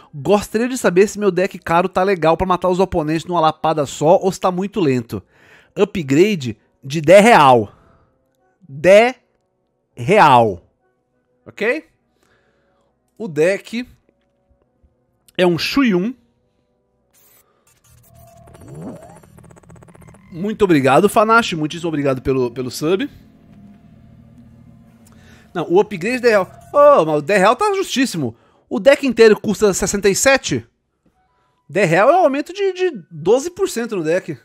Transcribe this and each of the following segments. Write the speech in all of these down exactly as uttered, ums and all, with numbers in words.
Gostaria de saber se meu deck caro tá legal pra matar os oponentes numa lapada só ou se tá muito lento. Upgrade de dez real. dez real. Ok? O deck é um Shuyun. Muito obrigado, Fanashi. Muitíssimo obrigado pelo, pelo sub. Não, o upgrade de dez real. Oh, mas o dez real tá justíssimo. O deck inteiro custa sessenta e sete? dez real é um aumento de, de doze por cento no deck.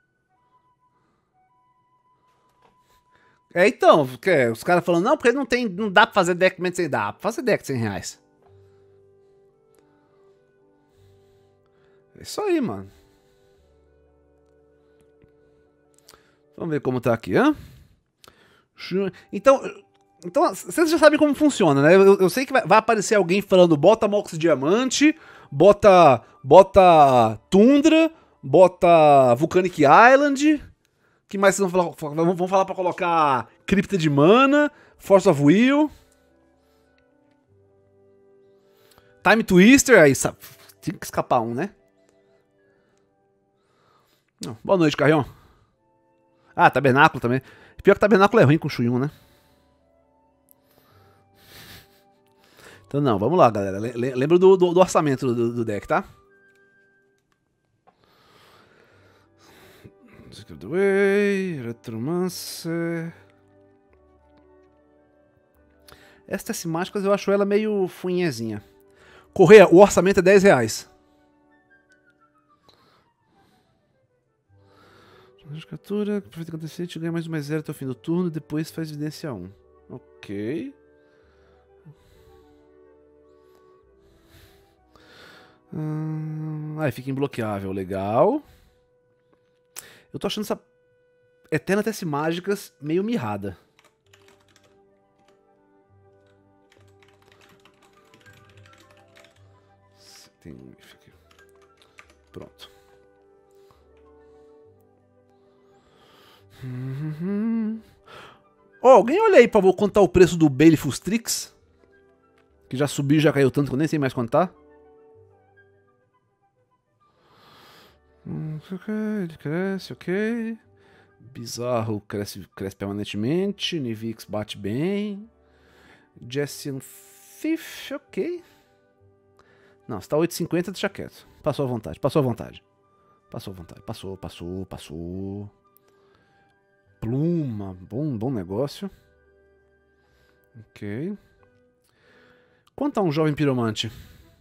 É, então, os caras falando, não, porque não, tem, não dá pra fazer deck menos sem dá. Dá pra fazer deck de cem reais. É isso aí, mano. Vamos ver como tá aqui, hã? Então, então vocês já sabem como funciona, né? Eu, eu sei que vai, vai aparecer alguém falando bota Mox Diamante, bota, bota Tundra, bota Volcanic Island. Que mais vocês vão falar? Vão falar pra colocar Cripta de Mana, Force of Will, Time Twister, aí sabe, tem que escapar um, né? Não. Boa noite, Carrion. Ah, Tabernáculo também. Pior que Tabernáculo é ruim com Shuyun, né? Então não, vamos lá, galera. Lembra do, do, do orçamento do, do deck, tá? Retromancer. Estas mágicas eu acho ela meio funhezinha. Correia, o orçamento é dez reais. Captura, aproveita acontecer, te ganha mais um mais zero até o fim do turno e depois faz evidência um. Ok. Hum, aí fica imbloqueável, legal. Eu tô achando essa Eterna Tece Mágicas meio mirrada. Tem um aqui. Pronto. Uhum. Oh, alguém olha aí pra ver quanto tá o preço do Baleful Strix? Que já subiu e já caiu tanto que eu nem sei mais quanto tá. Ele cresce, ok. Bizarro cresce, cresce permanentemente. Nivix bate bem. Jessian Thief, ok. Não, se tá oito e cinquenta, deixa quieto. Passou à vontade, passou à vontade. Passou à vontade, passou, passou, passou. Pluma, bom, bom negócio. Ok. Quanto tá um jovem piromante?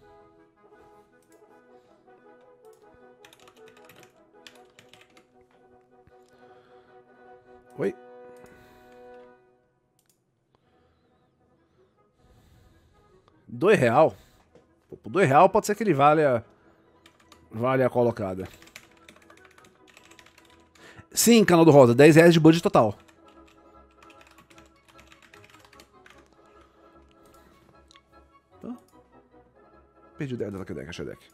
Oi? Dois real? Pô, por dois real pode ser que ele valha, vale a colocada. Sim, canal do Rosa, dez reais de budget total. Oh. Perdi o deck dela, que deck, achei o deck.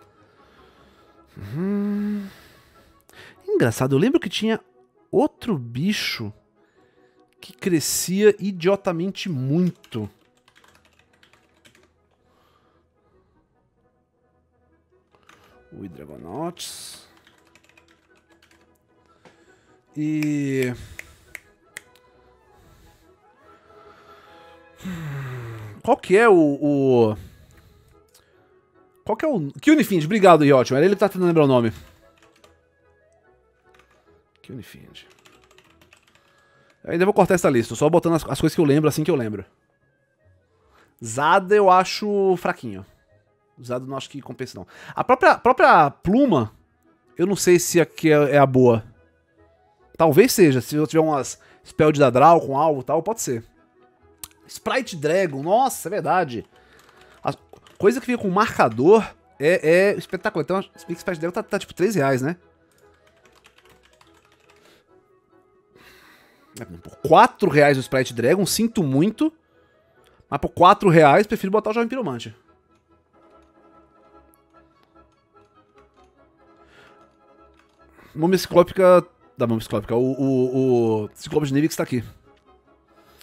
Uhum. Engraçado, eu lembro que tinha outro bicho que crescia idiotamente muito. O Dragonauts. E... Qual que é o... o... Qual que é o... Cunifind, obrigado, Yotman. Era ele que tá tentando lembrar o nome. Cunifind. Eu ainda vou cortar essa lista, só botando as, as coisas que eu lembro assim que eu lembro. Zada eu acho fraquinho. Zada eu não acho que compensa não. A própria, a própria Pluma, eu não sei se aqui é, é a boa. Talvez seja, se eu tiver umas spell de Dadral com alvo e tal, pode ser. Sprite Dragon, nossa, é verdade. A coisa que fica com marcador é, é espetacular. Então, o Sprite Dragon tá, tá tipo três reais, né? Por quatro reais o Sprite Dragon, sinto muito. Mas por quatro reais, prefiro botar o Jovem Piromante. Múmia Ciclópica... Da Múmia Ciclópica. O, o, o Ciclope de Nivix tá aqui.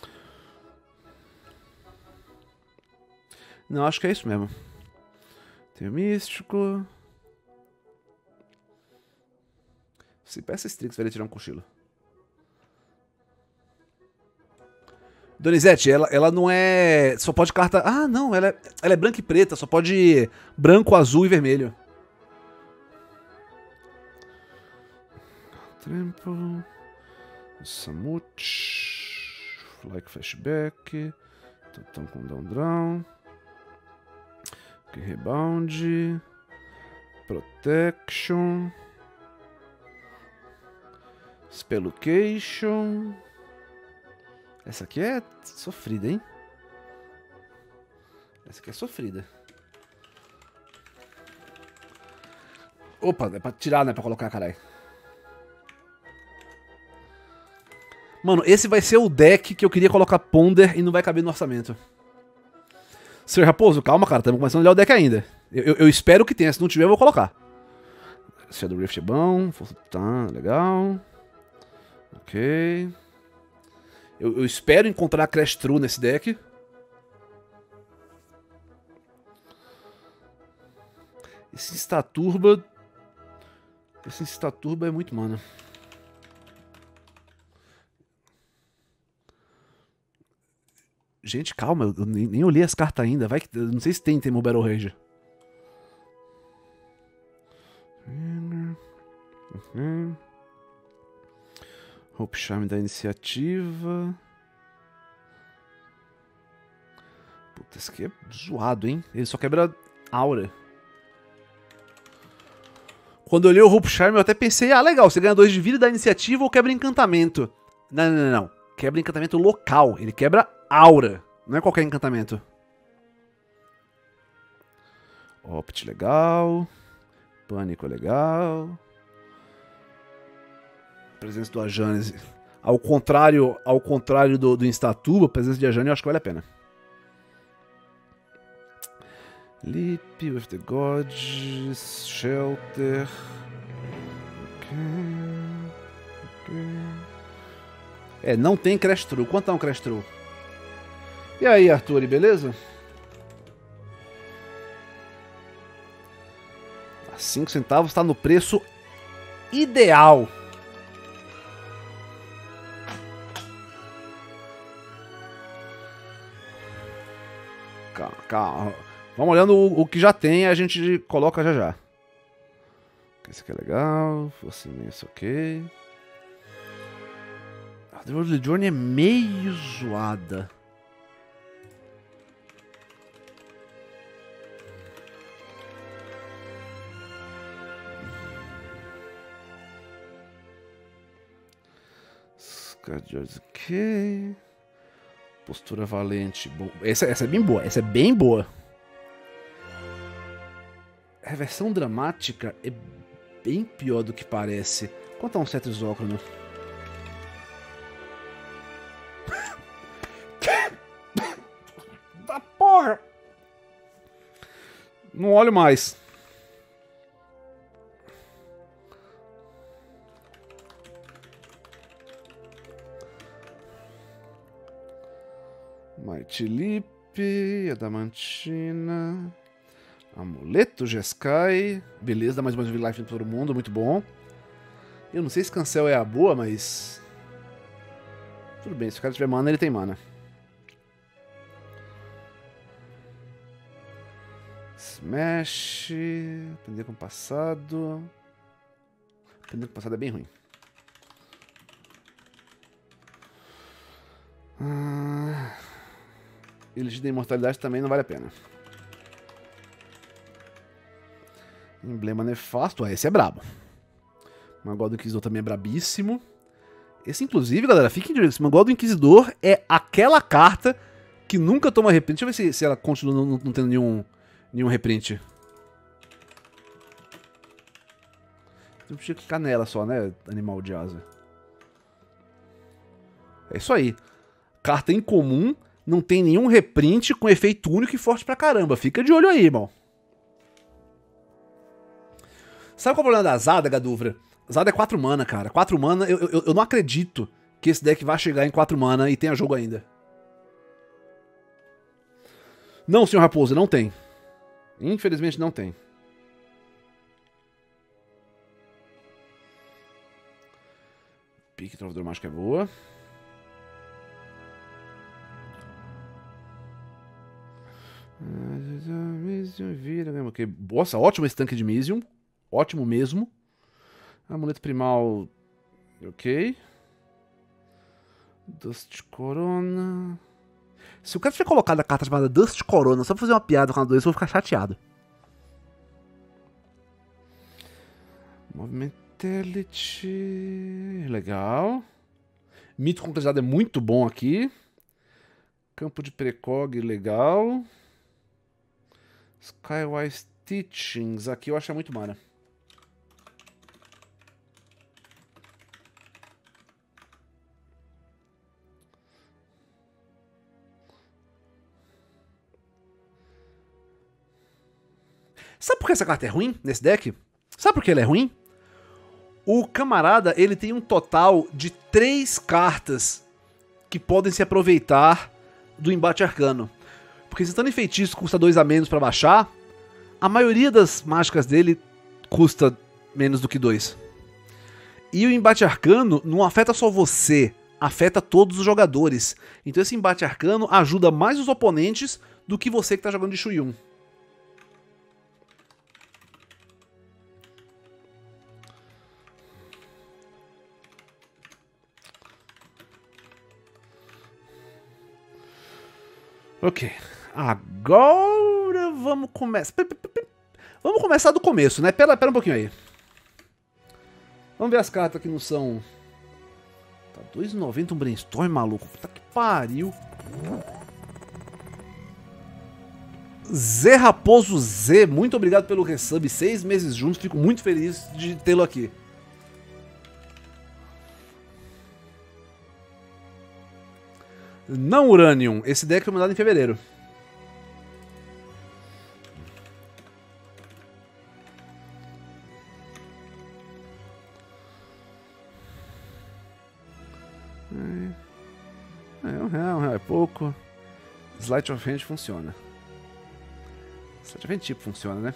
Não, acho que é isso mesmo. Tem o Místico. Se peça Strix, vai ele tirar um cochilo. Donizete, ela, ela não é... Só pode carta... Ah, não, ela é, ela é branca e preta. Só pode branco, azul e vermelho. Trample. Samut. Like Flashback. Tantão com Down Drown. Okay, Rebound. Protection. Spellocation. Essa aqui é sofrida, hein? Essa aqui é sofrida. Opa, é pra tirar, não é pra colocar, caralho. Mano, esse vai ser o deck que eu queria colocar Ponder e não vai caber no orçamento. Senhor Raposo, calma, cara. Estamos começando a olhar o deck ainda. Eu, eu, eu espero que tenha. Se não tiver, eu vou colocar. Shadow Rift é bom. Força Titã, legal. Ok. Eu, eu espero encontrar Crash True nesse deck. Esse Instaturba... Esse Instaturba é muito mana. Gente, calma, eu nem, nem olhei as cartas ainda. Vai que, eu não sei se tem Temur Battle Rage. Uhum. Hope Charm da iniciativa. Puta, esse aqui é zoado, hein? Ele só quebra aura. Quando eu olhei o Hope Charm, eu até pensei, ah, legal, você ganha dois de vida da iniciativa ou quebra encantamento. Não, não, não, não. Quebra encantamento local. Ele quebra aura. Não é qualquer encantamento. Opt, legal. Pânico, legal. Presença do Ajane. Ao contrário, ao contrário do, do Instatuba, a presença de Ajane eu acho que vale a pena. Leap with the Gods. Shelter. Ok. Ok. É, não tem Crash True. Quanto é um Crash True? E aí, Arthur, beleza? A cinco centavos está no preço ideal. Calma, calma. Vamos olhando o, o que já tem e a gente coloca já já. Esse aqui é legal. Força imensa, ok. A The World Journey é meio zoada. Ok. Postura valente. Bom, essa, essa é bem boa. Essa é bem boa. A reversão dramática é bem pior do que parece. Quanto a um Cetro Exócrono? Da porra! Não olho mais. Mighty Leap, Adamantina, Amuleto, Jeskai. Beleza, dá mais uma life em todo mundo, muito bom. Eu não sei se Cancel é a boa, mas... tudo bem, se o cara tiver mana, ele tem mana. Smash, aprender com o passado. Aprender com o passado é bem ruim. Ah... Elixir da Imortalidade também não vale a pena. Emblema Nefasto. Ah, esse é brabo. Manual do Inquisidor também é brabíssimo. Esse, inclusive, galera, fiquem de olho. Esse Manual do Inquisidor é aquela carta que nunca toma reprint. Deixa eu ver se, se ela continua não, não tendo nenhum, nenhum reprint. Não precisa clicar nela só, né? Animal de asa. É isso aí. Carta incomum. Não tem nenhum reprint com efeito único e forte pra caramba. Fica de olho aí, irmão. Sabe qual é o problema da Zada, Gaduvra? Zada é quatro mana, cara. quatro mana, eu, eu, eu não acredito que esse deck vai chegar em quatro mana e tenha jogo ainda. Não, senhor Raposo, não tem. Infelizmente não tem. Pique Trovador Mágico é boa. Nossa, ótimo esse tanque de Misium. Ótimo mesmo. Amuleto Primal. Ok. Dust Corona. Se o cara tiver colocado a carta chamada Dust Corona só pra fazer uma piada com a doença, eu vou ficar chateado. Movimentality. Legal. Mito concretizado é muito bom aqui. Campo de Precog, legal. Skywise Teachings. Aqui eu acho muito mana. Sabe por que essa carta é ruim nesse deck? Sabe por que ela é ruim? O camarada, ele tem um total de três cartas que podem se aproveitar do embate arcano. Porque se estando em feitiço custa dois a menos pra baixar, a maioria das mágicas dele custa menos do que dois. E o embate arcano não afeta só você, afeta todos os jogadores. Então esse embate arcano ajuda mais os oponentes do que você que tá jogando de Shu-Yun. Ok, agora vamos começar. Vamos começar do começo, né? Pera, pera um pouquinho aí. Vamos ver as cartas que não são. Tá dois e noventa um Brainstorm, maluco. Puta que pariu. Zé Raposo Z, muito obrigado pelo resub. Seis meses juntos, fico muito feliz de tê-lo aqui. Não Uranium, esse deck foi mandado em fevereiro. É, é um real, um real é pouco. Sleight of Hand funciona. Sleight of Hand tipo funciona, né?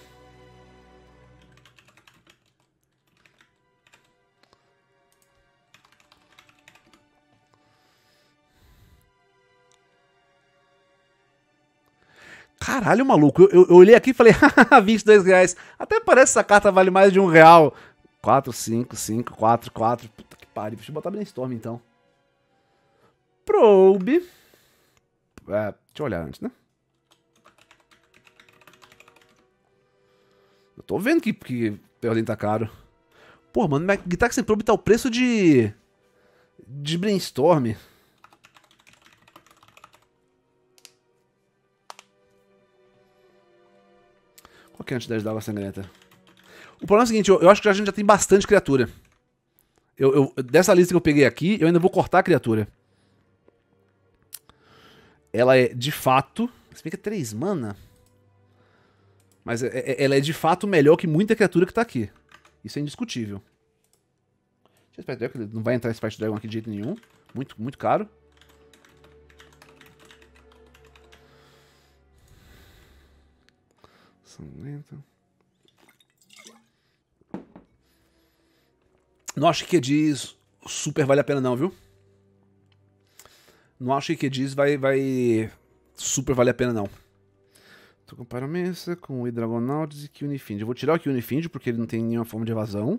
Caralho, maluco, eu, eu, eu olhei aqui e falei, haha, vinte e dois reais. Até parece que essa carta vale mais de um real. quatro, cinco, cinco, quatro, quatro. Puta que pariu, deixa eu botar Brainstorm então. Probe. É, deixa eu olhar antes, né? Eu tô vendo que, que Perlin tá caro. Pô, mano, Guitar sem Probe tá o preço de... De Brainstorm. Qual que é a quantidade de água sangrenta? O problema é o seguinte, eu, eu acho que a gente já tem bastante criatura. Eu, eu, dessa lista que eu peguei aqui, eu ainda vou cortar a criatura. Ela é, de fato... Se bem que é três mana. Mas é, é, ela é, de fato, melhor que muita criatura que tá aqui. Isso é indiscutível. Spice Dragon, não vai entrar Spice Dragon aqui de jeito nenhum. Muito, muito caro. Sangrenta. Não acho que diz super vale a pena não, viu? Não acho que diz vai, vai super vale a pena não. Tô com Paramesa, com o Dragonauts e Unifind. Eu vou tirar o Unifind porque ele não tem nenhuma forma de evasão.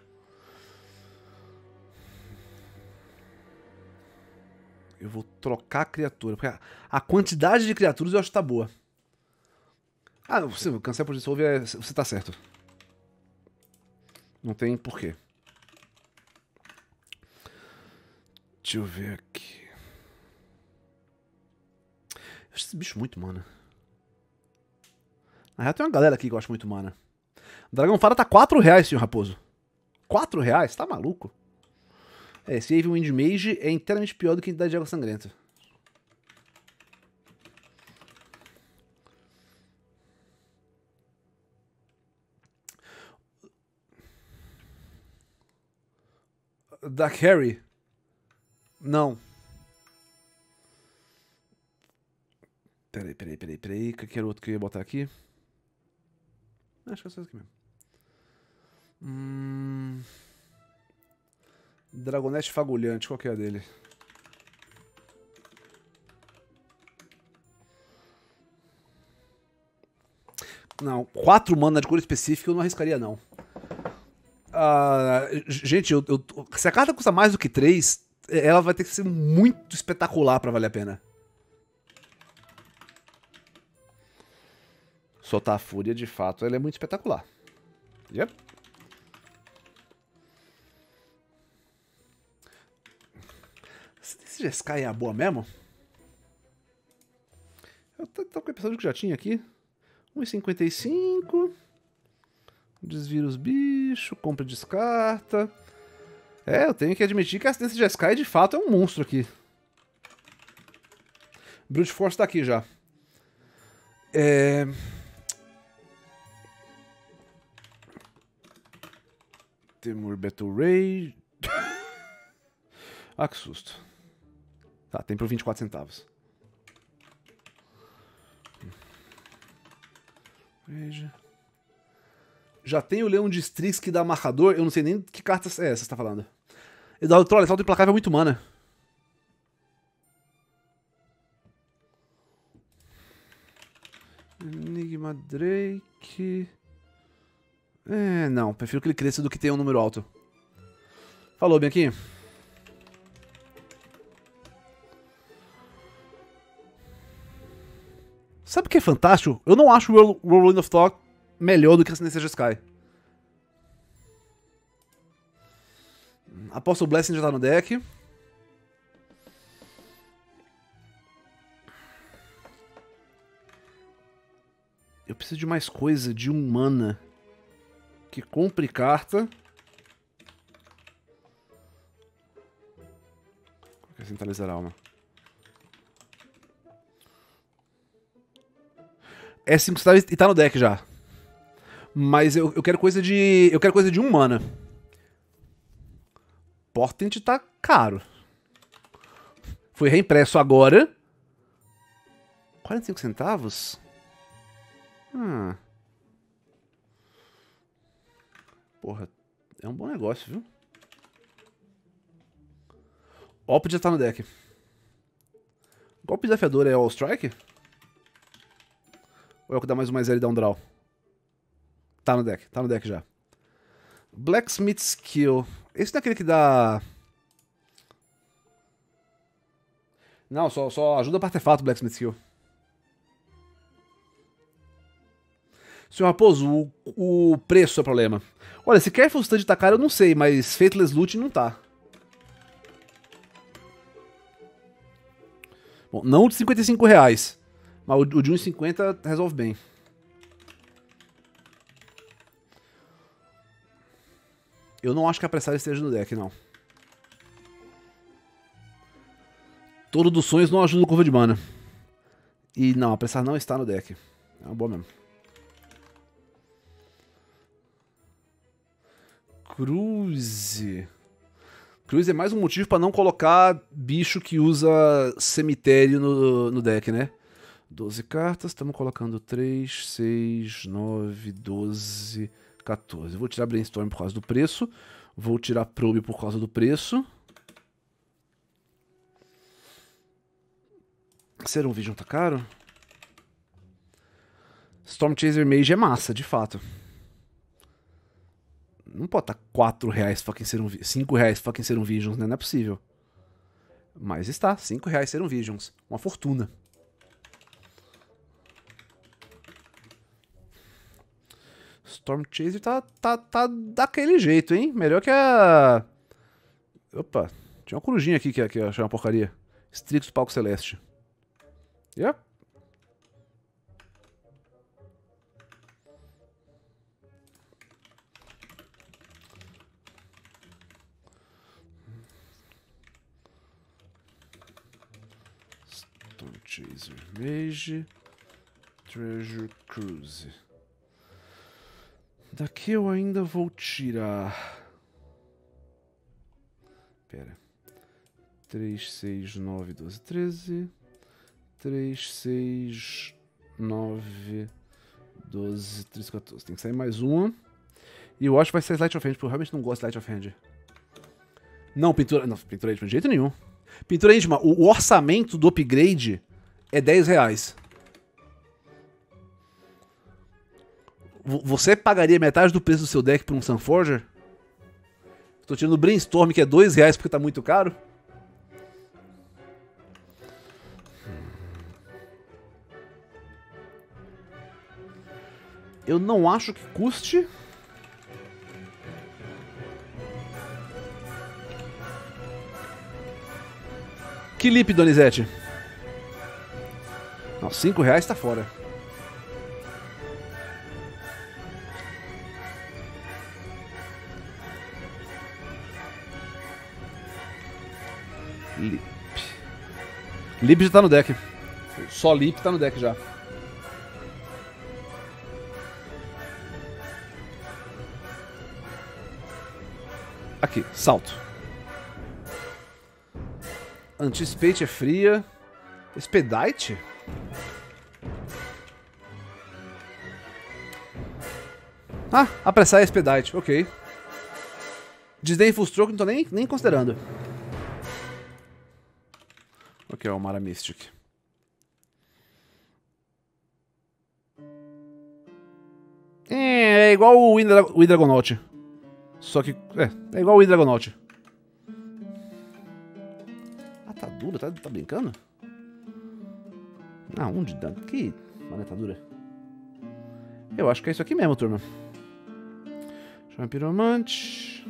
Eu vou trocar a criatura, porque a quantidade de criaturas eu acho que tá boa. Ah, você, cancel por dissolve, é, você tá certo. Não tem porquê. Deixa eu ver aqui. Eu acho esse bicho muito mana. Na real tem uma galera aqui que eu acho muito mana. Dragão Fara tá quatro reais, senhor Raposo. quatro reais? Tá maluco? É, esse Aven Wind Mage é inteiramente pior do que a Entidade de Água Sangrenta. Da Carry? Não. Peraí, peraí, peraí, peraí. O que era o outro que eu ia botar aqui? Acho que é só isso aqui mesmo. Hum... Dragonete Fagulhante, qual que é a dele? Não, quatro mana de cor específica eu não arriscaria, não. Ah, gente, eu, eu, se a carta custa mais do que três, ela vai ter que ser muito espetacular pra valer a pena. Soltar a Fúria, de fato, ela é muito espetacular. Yep. Esse Sky é a boa mesmo? Eu tô, tô com a impressão que já tinha aqui. um e cinquenta e cinco. Desvira os bichos, compra e descarta. É, eu tenho que admitir que a assistência de Sky de fato é um monstro aqui. Brute Force tá aqui já. É... Temur Battle Ray. Ah, que susto. Tá, tem por vinte e quatro centavos. Veja. Já tem o Leão de Strix que dá marcador. Eu não sei nem que carta é essa que você tá falando. Ele dá o Troll, salto implacável é muito mana. Enigma Drake. É, não. Prefiro que ele cresça do que tenha um número alto. Falou, bem aqui. Sabe o que é fantástico? Eu não acho o Whirlwind of Thought melhor do que a Ascendência de Sky. Aposto o Blessing já tá no deck. Eu preciso de mais coisa, de um mana. Que compre carta. Qual que é Centralizar a Alma? É cinco centavos e tá no deck já. Mas eu, eu quero coisa de. Eu quero coisa de um mana. Portent tá caro. Foi reimpresso agora. quarenta e cinco centavos? Hum. Porra, é um bom negócio, viu? Op já tá no deck. Golpe desafiador é All Strike? Ou é o que dá mais um mais zero e dá um draw? Tá no deck, tá no deck já. Blacksmith Skill. Esse não é aquele que dá... Não, só, só ajuda para artefato Blacksmith Skill. Senhor Raposo, o, o preço é o problema. Olha, se Careful Study tá caro, eu não sei, mas Faithless Loot não tá. Bom, não o de cinquenta e cinco reais, mas o de um e cinquenta resolve bem. Eu não acho que a Apressar esteja no deck, não. Todo dos sonhos não ajuda o curva de mana. E não, a Apressar não está no deck. É uma boa mesmo. Cruise. Cruise é mais um motivo pra não colocar bicho que usa cemitério no, no deck, né? doze cartas, estamos colocando três, seis, nove, doze, quatorze. Vou tirar Brainstorm por causa do preço. Vou tirar Probe por causa do preço. Serum Vision tá caro? Storm Chaser Mage é massa, de fato. Não pode estar quatro reais fucking Serum Visions. cinco reais fucking Serum Visions, né? Não é possível. Mas está, cinco reais Serum Visions. Uma fortuna. Storm Chaser tá, tá, tá daquele jeito, hein? Melhor que a... Opa, tinha uma corujinha aqui que, que eu achei uma porcaria. Strix do Palco Celeste. Yep. Storm Chaser Mage. Treasure Cruise. Daqui eu ainda vou tirar... Pera. três, seis, nove, doze, treze. três, seis, nove, doze, treze, quatorze. Tem que sair mais uma. E eu acho que vai ser Sleight of Hand, porque eu realmente não gosto de Sleight of Hand. Não, pintura... Não, pintura íntima de jeito nenhum. Pintura íntima, o orçamento do upgrade é dez reais. Você pagaria metade do preço do seu deck por um Sunforger? Tô tirando o Brainstorm, que é dois reais porque tá muito caro. Eu não acho que custe. Que lip, Donizete? Não, cinco reais tá fora. Lip. Lip já tá no deck. Só Lip tá no deck já. Aqui, salto. Anticipate é fria. Expedite? Ah, apressar é Expedite, ok. Disdainful Stroke não tô nem, nem considerando. Ok, o Mara Mystic. É, é igual o Wind, o Dragonaut. Só que. É, é igual o Wind Dragonaut. Ah, tá dura? Tá, tá brincando? Ah, um de dano. Que manetadura. Eu acho que é isso aqui mesmo, turma. Chama Piromante.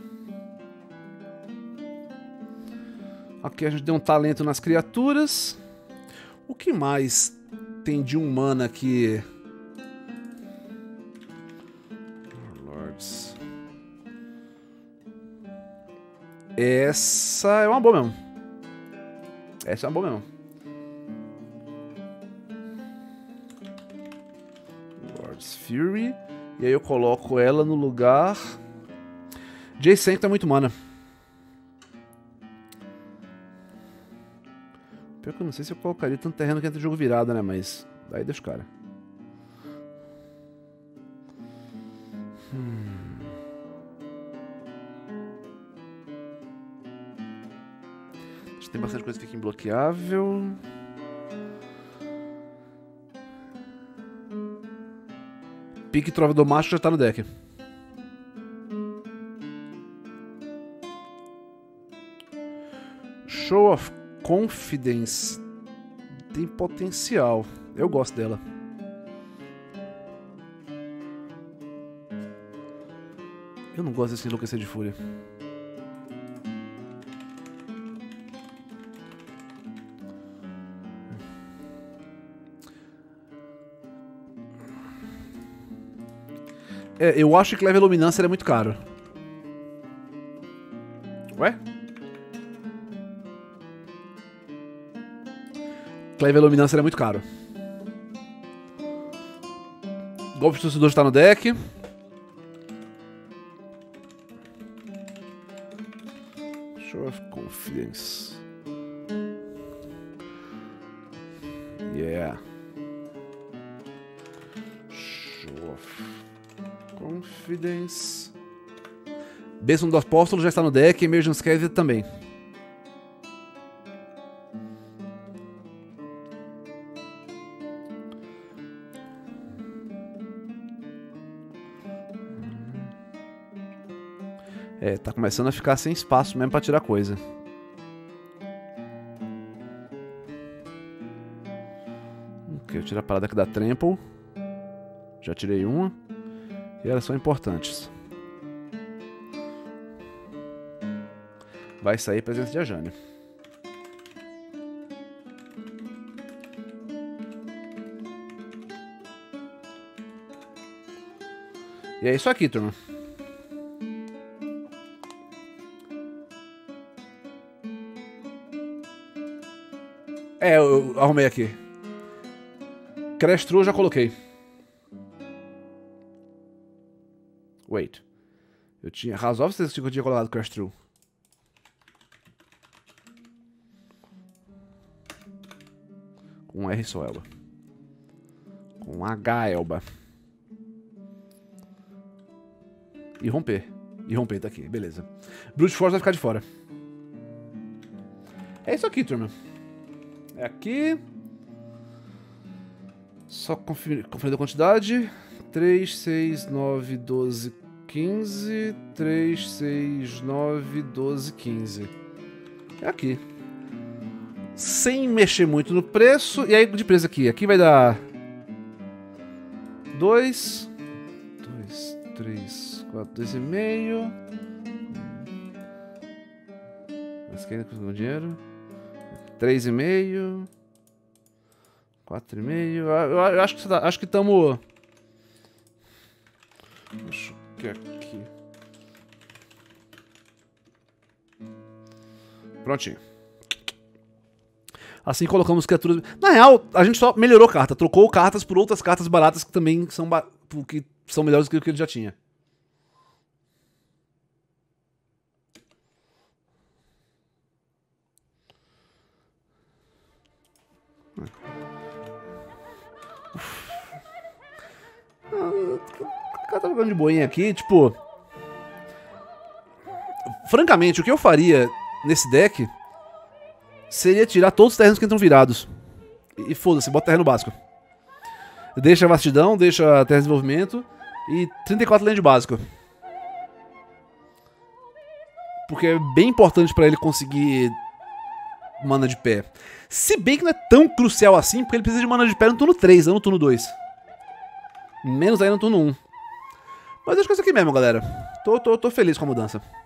Aqui a gente deu um talento nas criaturas. O que mais tem de um mana aqui? Lords. Essa é uma boa mesmo. Essa é uma boa mesmo. Lord's Fury. E aí eu coloco ela no lugar... Jason tá muito mana. Pior que eu não sei se eu colocaria tanto terreno que entra o jogo virado, né? Mas daí deixa o cara. Hum. Acho que tem bastante coisa que fica imbloqueável. Pique Trova do Macho já tá no deck. Show of Confidence tem potencial. Eu gosto dela. Eu não gosto desse enlouquecer de fúria. É, eu acho que Leve Luminância é muito caro. Ué? Cleve Luminância é muito caro. Golpe Suicidor está no deck. Show of Confidence. Yeah. Show of Confidence. Bênção do Apóstolo já está no deck. Emergence Cave também. É, tá começando a ficar sem espaço mesmo pra tirar coisa. Ok, eu tiro a parada aqui da Trample. Já tirei uma. E elas são importantes. Vai sair presença de Ajani. E é isso aqui, turma. É, eu, eu arrumei aqui. Crash True eu já coloquei. Wait. Eu tinha... Razov, você que eu tinha colocado Crash True. Com R só, Elba. Com H, Elba. E romper. E romper, tá aqui, beleza. Brute Force vai ficar de fora. É isso aqui, turma. É aqui. Só conferir, conferir a quantidade. três, seis, nove, doze, quinze. três, seis, nove, doze, quinze. É aqui. Sem mexer muito no preço. E aí de preço aqui. Aqui vai dar... dois. dois, três, quatro, dois e meio. Mas quem ainda com dinheiro? três e meio. quatro e meio. Eu, eu acho que acho que estamos... Acho que aqui. Prontinho. Assim colocamos criaturas... Na real, a gente só melhorou carta. Trocou cartas por outras cartas baratas que também são, ba... que são melhores do que o que ele já tinha. O cara tá jogando de boinha aqui, tipo... Francamente, o que eu faria nesse deck seria tirar todos os terrenos que entram virados. E foda-se, bota terreno básico. Deixa vastidão, deixa terra de desenvolvimento e trinta e quatro land básico. Porque é bem importante pra ele conseguir mana de pé. Se bem que não é tão crucial assim, porque ele precisa de mana de pé no turno três, não no turno dois. Menos aí no turno um. Mas acho que é isso aqui mesmo, galera. Tô, tô, tô feliz com a mudança.